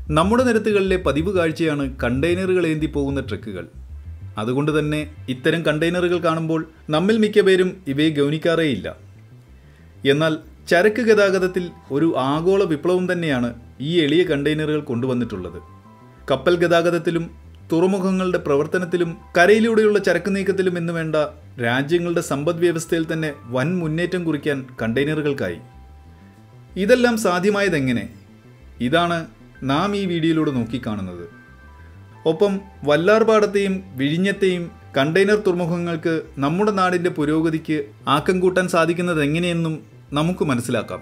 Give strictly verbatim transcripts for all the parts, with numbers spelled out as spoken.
നമ്മുടെ നിരത്തുകളിലെ പതിവ് കാഴ്ചയാണ് കണ്ടെയ്നറുകൾ ഏന്തി പോകുന്ന ട്രക്കുകൾ. അതുകൊണ്ട് തന്നെ ഇത്തരം കണ്ടെയ്നറുകൾ കാണുമ്പോൾ നമ്മിൽ മിക്ക പേരും ഇവയെ ഗൗനിക്കാറേയില്ല. എന്നാൽ ചരക്ക് ഗതാഗതത്തിൽ ഒരു ആഗോള വിപ്ലവം തന്നെയാണ് ഈ എളിയ കണ്ടെയ്നറുകൾ കൊണ്ടുവന്നിട്ടുള്ളത്. കപ്പൽ ഗതാഗതത്തിലും തുറമുഖങ്ങളുടെ പ്രവർത്തനത്തിലും കരയിലൂടെയുള്ള ചരക്ക് നീക്കത്തിലും എന്ന് വേണ്ട രാജ്യങ്ങളുടെ സമ്പദ് വ്യവസ്ഥയിൽ തന്നെ വൻ മുന്നേറ്റം കുറിക്കാൻ കണ്ടെയ്നറുകൾക്കായി. ഇതെല്ലാം സാധ്യമായതെങ്ങനെ? ഇതാണ് നാം ഈ വീഡിയോയിലൂടെ നോക്കിക്കാണുന്നത്. ഒപ്പം വല്ലാർപാടത്തെയും വിഴിഞ്ഞത്തെയും കണ്ടെയ്നർ തുറമുഖങ്ങൾക്ക് നമ്മുടെ നാടിൻ്റെ പുരോഗതിക്ക് ആക്കം കൂട്ടാൻ സാധിക്കുന്നത് എങ്ങനെയെന്നും നമുക്ക് മനസ്സിലാക്കാം.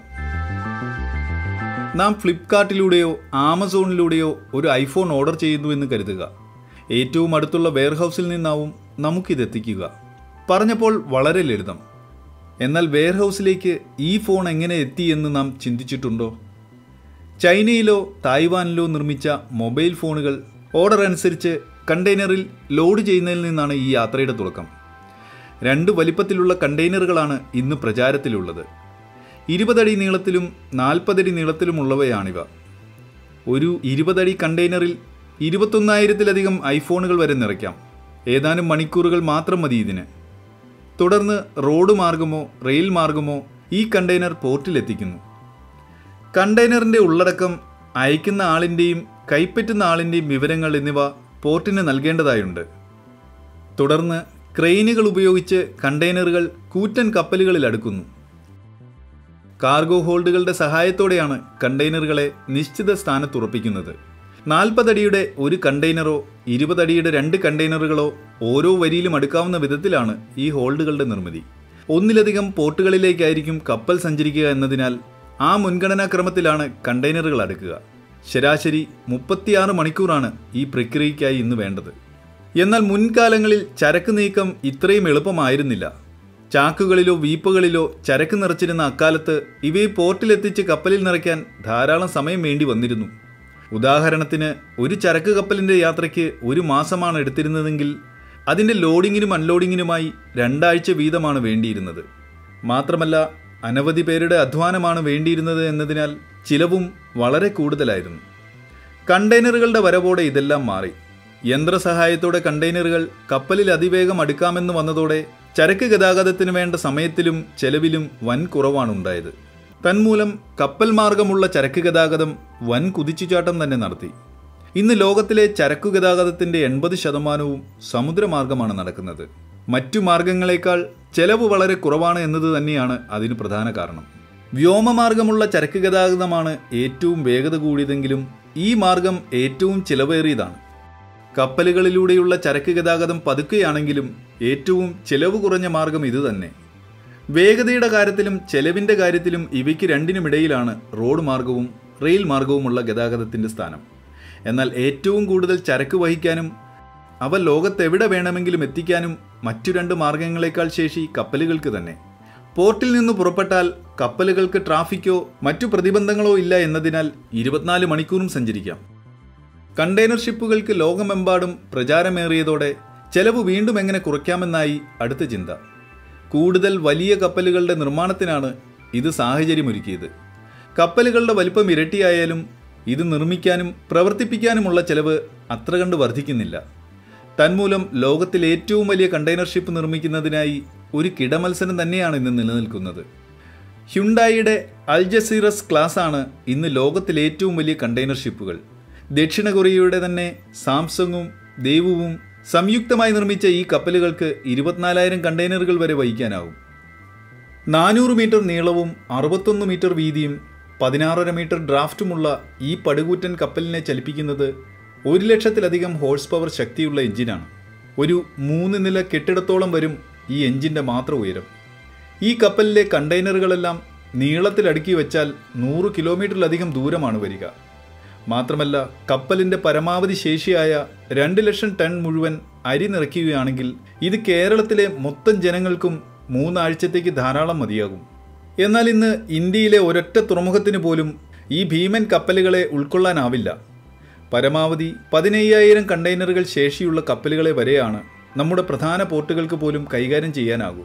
നാം ഫ്ലിപ്കാർട്ടിലൂടെയോ ആമസോണിലൂടെയോ ഒരു ഐഫോൺ ഓർഡർ ചെയ്യുന്നു എന്ന് കരുതുക. ഏറ്റവും അടുത്തുള്ള വെയർഹൗസിൽ നിന്നാവും നമുക്കിതെത്തിക്കുക. പറഞ്ഞപ്പോൾ വളരെ ലളിതം. എന്നാൽ വെയർഹൗസിലേക്ക് ഈ ഫോൺ എങ്ങനെ എത്തി എന്ന് നാം ചിന്തിച്ചിട്ടുണ്ടോ? ചൈനയിലോ തായ്വാനിലോ നിർമ്മിച്ച മൊബൈൽ ഫോണുകൾ ഓർഡർ അനുസരിച്ച് കണ്ടെയ്നറിൽ ലോഡ് ചെയ്യുന്നതിൽ നിന്നാണ് ഈ യാത്രയുടെ തുടക്കം. രണ്ട് വലിപ്പത്തിലുള്ള കണ്ടെയ്നറുകളാണ് ഇന്ന് പ്രചാരത്തിലുള്ളത്. ഇരുപതടി നീളത്തിലും നാൽപ്പതടി നീളത്തിലുമുള്ളവയാണിവ. ഒരു ഇരുപതടി കണ്ടെയ്നറിൽ ഇരുപത്തൊന്നായിരത്തിലധികം ഐഫോണുകൾ വരെ നിറയ്ക്കാം. ഏതാനും മണിക്കൂറുകൾ മാത്രം മതി ഇതിന്. തുടർന്ന് റോഡ് മാർഗമോ റെയിൽ മാർഗമോ ഈ കണ്ടെയ്നർ പോർട്ടിലെത്തിക്കുന്നു. കണ്ടെയ്നറിൻ്റെ ഉള്ളടക്കം, അയക്കുന്ന ആളിൻ്റെയും കൈപ്പറ്റുന്ന ആളിൻ്റെയും വിവരങ്ങൾ എന്നിവ പോർട്ടിന് നൽകേണ്ടതായുണ്ട്. തുടർന്ന് ക്രെയിനുകൾ ഉപയോഗിച്ച് കണ്ടെയ്നറുകൾ കൂറ്റൻ കപ്പലുകളിൽ അടുക്കുന്നു. കാർഗോ ഹോൾഡുകളുടെ സഹായത്തോടെയാണ് കണ്ടെയ്നറുകളെ നിശ്ചിത സ്ഥാനത്തുറപ്പിക്കുന്നത്. നാൽപ്പതടിയുടെ ഒരു കണ്ടെയ്നറോ ഇരുപതടിയുടെ രണ്ട് കണ്ടെയ്നറുകളോ ഓരോ വരിയിലും അടുക്കാവുന്ന വിധത്തിലാണ് ഈ ഹോൾഡുകളുടെ നിർമ്മിതി. ഒന്നിലധികം പോർട്ടുകളിലേക്കായിരിക്കും കപ്പൽ സഞ്ചരിക്കുക എന്നതിനാൽ ആ മുൻഗണനാക്രമത്തിലാണ് കണ്ടെയ്നറുകൾ അടുക്കുക. ശരാശരി മുപ്പത്തിയാറ് മണിക്കൂറാണ് ഈ പ്രക്രിയയ്ക്കായി ഇന്ന് വേണ്ടത്. എന്നാൽ മുൻകാലങ്ങളിൽ ചരക്ക് നീക്കം ഇത്രയും എളുപ്പമായിരുന്നില്ല. ചാക്കുകളിലോ വീപ്പുകളിലോ ചരക്ക് നിറച്ചിരുന്ന അക്കാലത്ത് ഇവയെ പോർട്ടിലെത്തിച്ച് കപ്പലിൽ നിറയ്ക്കാൻ ധാരാളം സമയം വേണ്ടി വന്നിരുന്നു. ഉദാഹരണത്തിന്, ഒരു ചരക്ക് കപ്പലിൻ്റെ യാത്രയ്ക്ക് ഒരു മാസമാണ് എടുത്തിരുന്നതെങ്കിൽ അതിൻ്റെ ലോഡിങ്ങിനും അൺലോഡിങ്ങിനുമായി രണ്ടാഴ്ച വീതമാണ് വേണ്ടിയിരുന്നത്. മാത്രമല്ല, അനവധി പേരുടെ അധ്വാനമാണ് വേണ്ടിയിരുന്നത് എന്നതിനാൽ ചിലവും വളരെ കൂടുതലായിരുന്നു. കണ്ടെയ്നറുകളുടെ വരവോടെ ഇതെല്ലാം മാറി. യന്ത്രസഹായത്തോടെ കണ്ടെയ്നറുകൾ കപ്പലിൽ അതിവേഗം അടുക്കാമെന്ന് വന്നതോടെ ചരക്ക് ഗതാഗതത്തിന് വേണ്ട സമയത്തിലും ചെലവിലും വൻ കുറവാണുണ്ടായത്. തന്മൂലം കപ്പൽ മാർഗമുള്ള ചരക്ക് ഗതാഗതം വൻ കുതിച്ചുചാട്ടം തന്നെ നടത്തി. ഇന്ന് ലോകത്തിലെ ചരക്കു ഗതാഗതത്തിൻ്റെ എൺപത് ശതമാനവും സമുദ്രമാർഗമാണ് നടക്കുന്നത്. മറ്റു മാർഗങ്ങളെക്കാൾ ചെലവ് വളരെ കുറവാണ് എന്നത് തന്നെയാണ് അതിന് പ്രധാന കാരണം. വ്യോമമാർഗമുള്ള ചരക്ക് ഗതാഗതമാണ് ഏറ്റവും വേഗത കൂടിയതെങ്കിലും ഈ മാർഗം ഏറ്റവും ചിലവേറിയതാണ്. കപ്പലുകളിലൂടെയുള്ള ചരക്ക് ഗതാഗതം പതുക്കെയാണെങ്കിലും ഏറ്റവും ചിലവ് കുറഞ്ഞ മാർഗം ഇതുതന്നെ. വേഗതയുടെ കാര്യത്തിലും ചെലവിൻ്റെ കാര്യത്തിലും ഇവയ്ക്ക് രണ്ടിനുമിടയിലാണ് റോഡ് മാർഗവും റെയിൽ മാർഗവുമുള്ള ഗതാഗതത്തിൻ്റെ സ്ഥാനം. എന്നാൽ ഏറ്റവും കൂടുതൽ ചരക്ക് വഹിക്കാനും അവ ലോകത്തെവിടെ വേണമെങ്കിലും എത്തിക്കാനും മറ്റു രണ്ട് മാർഗങ്ങളെക്കാൾ ശേഷി കപ്പലുകൾക്ക് തന്നെ. പോർട്ടിൽ നിന്ന് പുറപ്പെട്ടാൽ കപ്പലുകൾക്ക് ട്രാഫിക്കോ മറ്റു പ്രതിബന്ധങ്ങളോ ഇല്ല എന്നതിനാൽ ഇരുപത്തിനാല് മണിക്കൂറും സഞ്ചരിക്കാം. കണ്ടെയ്നർ ഷിപ്പുകൾക്ക് ലോകമെമ്പാടും പ്രചാരമേറിയതോടെ ചെലവ് വീണ്ടും എങ്ങനെ കുറയ്ക്കാമെന്നായി അടുത്ത ചിന്ത. കൂടുതൽ വലിയ കപ്പലുകളുടെ നിർമ്മാണത്തിനാണ് ഇത് സാഹചര്യമൊരുക്കിയത്. കപ്പലുകളുടെ വലിപ്പം ഇരട്ടിയായാലും ഇത് നിർമ്മിക്കാനും പ്രവർത്തിപ്പിക്കാനുമുള്ള ചെലവ് അത്ര കണ്ട് വർദ്ധിക്കുന്നില്ല. തന്മൂലം ലോകത്തിലെ ഏറ്റവും വലിയ കണ്ടെയ്നർ ഷിപ്പ് നിർമ്മിക്കുന്നതിനായി ഒരു കിടമത്സരം തന്നെയാണ് ഇന്ന് നിലനിൽക്കുന്നത്. ഹ്യുണ്ടായിയുടെ അൽജസീറസ് ക്ലാസ്സാണ് ഇന്ന് ലോകത്തിലെ ഏറ്റവും വലിയ കണ്ടെയ്നർ ഷിപ്പുകൾ. ദക്ഷിണ കൊറിയയുടെ തന്നെ സാംസങ്ങും ദേവുവും സംയുക്തമായി നിർമ്മിച്ച ഈ കപ്പലുകൾക്ക് ഇരുപത്തിനാലായിരം കണ്ടെയ്നറുകൾ വരെ വഹിക്കാനാവും. നാനൂറ് മീറ്റർ നീളവും അറുപത്തൊന്ന് മീറ്റർ വീതിയും പതിനാറര മീറ്റർ ഡ്രാഫ്റ്റുമുള്ള ഈ പടുകൂറ്റൻ കപ്പലിനെ ചലിപ്പിക്കുന്നത് ഒരു ലക്ഷത്തിലധികം ഹോഴ്സ് പവർ ശക്തിയുള്ള എഞ്ചിനാണ്. ഒരു മൂന്ന് നില കെട്ടിടത്തോളം വരും ഈ എഞ്ചിൻ്റെ മാത്രം ഉയരം. ഈ കപ്പലിലെ കണ്ടെയ്നറുകളെല്ലാം നീളത്തിൽ അടുക്കി വെച്ചാൽ നൂറ് കിലോമീറ്ററിലധികം ദൂരമാണ് വരിക. മാത്രമല്ല, കപ്പലിൻ്റെ പരമാവധി ശേഷിയായ രണ്ട് ലക്ഷം ടൺ മുഴുവൻ അരി നിറയ്ക്കുകയാണെങ്കിൽ ഇത് കേരളത്തിലെ മൊത്തം ജനങ്ങൾക്കും മൂന്നാഴ്ചത്തേക്ക് ധാരാളം മതിയാകും. എന്നാൽ ഇന്ന് ഇന്ത്യയിലെ ഒരൊറ്റ തുറമുഖത്തിന് പോലും ഈ ഭീമൻ കപ്പലുകളെ ഉൾക്കൊള്ളാനാവില്ല. പരമാവധി പതിനയ്യായിരം കണ്ടെയ്നറുകൾ ശേഷിയുള്ള കപ്പലുകളെ വരെയാണ് നമ്മുടെ പ്രധാന പോർട്ടുകൾക്ക് പോലും കൈകാര്യം ചെയ്യാനാകൂ.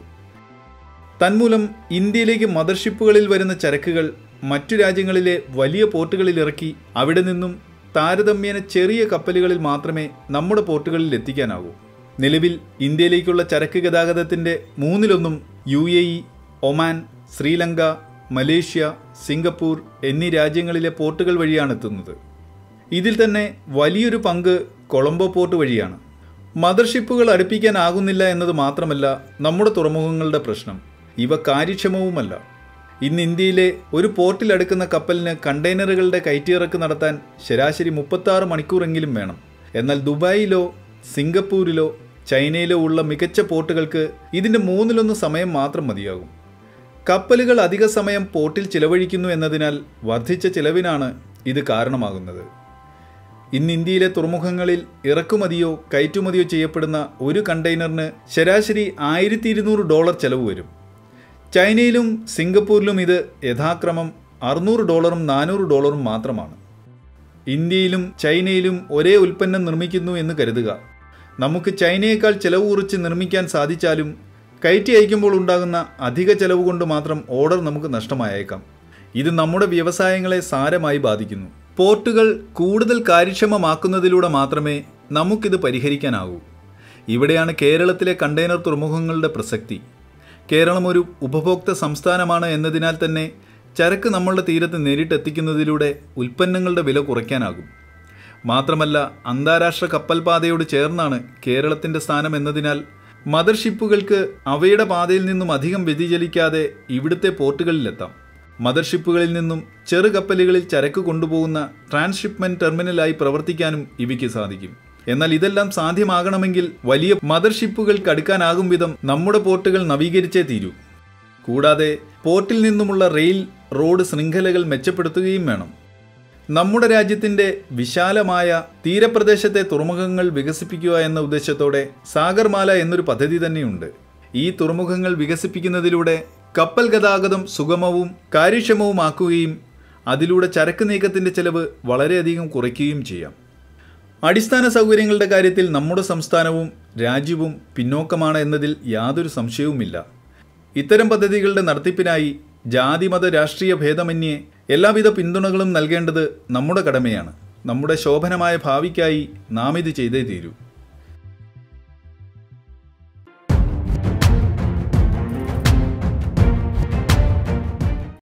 തന്മൂലം ഇന്ത്യയിലേക്ക് മദർഷിപ്പുകളിൽ വരുന്ന ചരക്കുകൾ മറ്റു രാജ്യങ്ങളിലെ വലിയ പോർട്ടുകളിൽ ഇറക്കി അവിടെ നിന്നും താരതമ്യേന ചെറിയ കപ്പലുകളിൽ മാത്രമേ നമ്മുടെ പോർട്ടുകളിൽ എത്തിക്കാനാകൂ. നിലവിൽ ഇന്ത്യയിലേക്കുള്ള ചരക്ക് ഗതാഗതത്തിൻ്റെ മൂന്നിലൊന്നും U A E, Oman, Sri Lanka, Malaysia, Singapore എന്നീ രാജ്യങ്ങളിലെ പോർട്ടുകൾ വഴിയാണ് എത്തുന്നത്. ഇതിൽ തന്നെ വലിയൊരു പങ്ക് കൊളംബോ പോർട്ട് വഴിയാണ്. മദർഷിപ്പുകൾ അടുപ്പിക്കാനാകുന്നില്ല എന്നത് മാത്രമല്ല നമ്മുടെ തുറമുഖങ്ങളുടെ പ്രശ്നം, ഇവ കാര്യക്ഷമവുമല്ല. ഇന്ന് ഇന്ത്യയിലെ ഒരു പോർട്ടിൽ അടുക്കുന്ന കപ്പലിന് കണ്ടെയ്നറുകളുടെ കയറ്റിയിറക്ക് നടത്താൻ ശരാശരി മുപ്പത്താറ് മണിക്കൂറെങ്കിലും വേണം. എന്നാൽ ദുബായിലോ സിംഗപ്പൂരിലോ ചൈനയിലോ ഉള്ള മികച്ച പോർട്ടുകൾക്ക് ഇതിൻ്റെ മൂന്നിലൊന്ന് സമയം മാത്രം മതിയാകും. കപ്പലുകൾ അധിക സമയം പോർട്ടിൽ ചിലവഴിക്കുന്നു എന്നതിനാൽ വർദ്ധിച്ച ചിലവിനാണ് ഇത് കാരണമാകുന്നത്. ഇന്ന് ഇന്ത്യയിലെ തുറമുഖങ്ങളിൽ ഇറക്കുമതിയോ കയറ്റുമതിയോ ചെയ്യപ്പെടുന്ന ഒരു കണ്ടെയ്നറിന് ശരാശരി ആയിരത്തി ഇരുന്നൂറ് ഡോളർ ചെലവ് വരും. ചൈനയിലും സിംഗപ്പൂരിലും ഇത് യഥാക്രമം അറുന്നൂറ് ഡോളറും നാനൂറ് ഡോളറും മാത്രമാണ്. ഇന്ത്യയിലും ചൈനയിലും ഒരേ ഉൽപ്പന്നം നിർമ്മിക്കുന്നു എന്ന് കരുതുക. നമുക്ക് ചൈനയേക്കാൾ ചെലവ് കുറിച്ച് നിർമ്മിക്കാൻ സാധിച്ചാലും കയറ്റി അയക്കുമ്പോൾ ഉണ്ടാകുന്ന അധിക ചെലവ് കൊണ്ട് മാത്രം ഓർഡർ നമുക്ക് നഷ്ടമായേക്കാം. ഇത് നമ്മുടെ വ്യവസായങ്ങളെ സാരമായി ബാധിക്കുന്നു. പോർട്ടുകൾ കൂടുതൽ കാര്യക്ഷമമാക്കുന്നതിലൂടെ മാത്രമേ നമുക്കിത് പരിഹരിക്കാനാകൂ. ഇവിടെയാണ് കേരളത്തിലെ കണ്ടെയ്നർ തുറമുഖങ്ങളുടെ പ്രസക്തി. കേരളം ഒരു ഉപഭോക്തൃ സംസ്ഥാനമാണ് എന്നതിനാൽ തന്നെ ചരക്ക് നമ്മളുടെ തീരത്ത് നേരിട്ടെത്തിക്കുന്നതിലൂടെ ഉൽപ്പന്നങ്ങളുടെ വില കുറയ്ക്കാനാകും. മാത്രമല്ല, അന്താരാഷ്ട്ര കപ്പൽപാതയോട് ചേർന്നാണ് കേരളത്തിൻ്റെ സ്ഥാനം എന്നതിനാൽ മദർഷിപ്പുകൾക്ക് അവയുടെ പാതയിൽ നിന്നും അധികം വ്യതിചലിക്കാതെ ഇവിടുത്തെ പോർട്ടുകളിലെത്താം. മദർഷിപ്പുകളിൽ നിന്നും ചെറു കപ്പലുകളിൽ ചരക്ക് കൊണ്ടുപോകുന്ന ട്രാൻസ്ഷിപ്മെൻറ്റ് ടെർമിനലായി പ്രവർത്തിക്കാനും ഇവയ്ക്ക് സാധിക്കും. എന്നാൽ ഇതെല്ലാം സാധ്യമാകണമെങ്കിൽ വലിയ മദർഷിപ്പുകൾക്ക് അടുക്കാനാകും വിധം നമ്മുടെ പോർട്ടുകൾ നവീകരിച്ചേ തീരൂ. കൂടാതെ പോർട്ടിൽ നിന്നുമുള്ള റെയിൽ റോഡ് ശൃംഖലകൾ മെച്ചപ്പെടുത്തുകയും വേണം. നമ്മുടെ രാജ്യത്തിൻ്റെ വിശാലമായ തീരപ്രദേശത്തെ തുറമുഖങ്ങൾ വികസിപ്പിക്കുക എന്ന ഉദ്ദേശത്തോടെ സാഗർമാല എന്നൊരു പദ്ധതി തന്നെയുണ്ട്. ഈ തുറമുഖങ്ങൾ വികസിപ്പിക്കുന്നതിലൂടെ കപ്പൽ ഗതാഗതം സുഗമവും കാര്യക്ഷമവുമാക്കുകയും അതിലൂടെ ചരക്ക് നീക്കത്തിൻ്റെ ചെലവ് വളരെയധികം കുറയ്ക്കുകയും ചെയ്യാം. അടിസ്ഥാന സൗകര്യങ്ങളുടെ കാര്യത്തിൽ നമ്മുടെ സംസ്ഥാനവും രാജ്യവും പിന്നോക്കമാണ് എന്നതിൽ യാതൊരു സംശയവുമില്ല. ഇത്തരം പദ്ധതികളുടെ നടത്തിപ്പിനായി ജാതിമത രാഷ്ട്രീയ ഭേദമന്യേ എല്ലാവിധ പിന്തുണകളും നൽകേണ്ടത് നമ്മുടെ കടമയാണ്. നമ്മുടെ ശോഭനമായ ഭാവിക്കായി നാം ഇത് ചെയ്തേ തീരൂ.